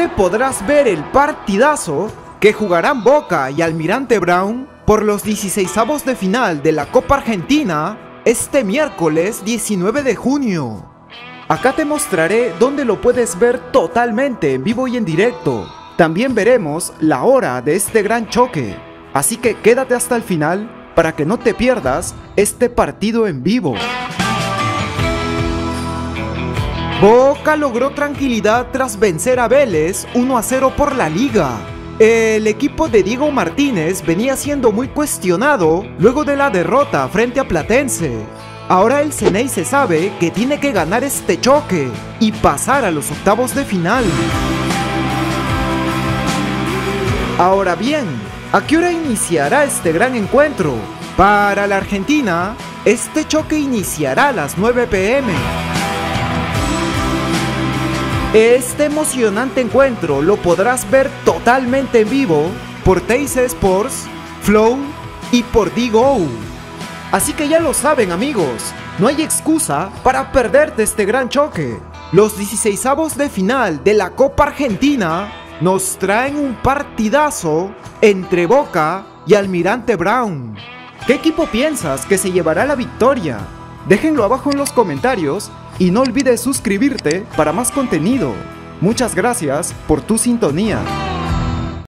que podrás ver el partidazo que jugarán Boca y Almirante Brown por los 16avos de final de la Copa Argentina este miércoles 19 de junio. Acá te mostraré dónde lo puedes ver totalmente en vivo y en directo. También veremos la hora de este gran choque, así que quédate hasta el final para que no te pierdas este partido en vivo. Boca logró tranquilidad tras vencer a Vélez 1-0 por la Liga. El equipo de Diego Martínez venía siendo muy cuestionado luego de la derrota frente a Platense. Ahora el Xeneize sabe que tiene que ganar este choque y pasar a los octavos de final. Ahora bien, ¿a qué hora iniciará este gran encuentro? Para la Argentina, este choque iniciará a las 9 p.m. Este emocionante encuentro lo podrás ver totalmente en vivo por Teis Sports, Flow y por DGO. Así que ya lo saben, amigos, no hay excusa para perderte este gran choque. Los 16avos de final de la Copa Argentina nos traen un partidazo entre Boca y Almirante Brown. ¿Qué equipo piensas que se llevará la victoria? Déjenlo abajo en los comentarios y no olvides suscribirte para más contenido. Muchas gracias por tu sintonía.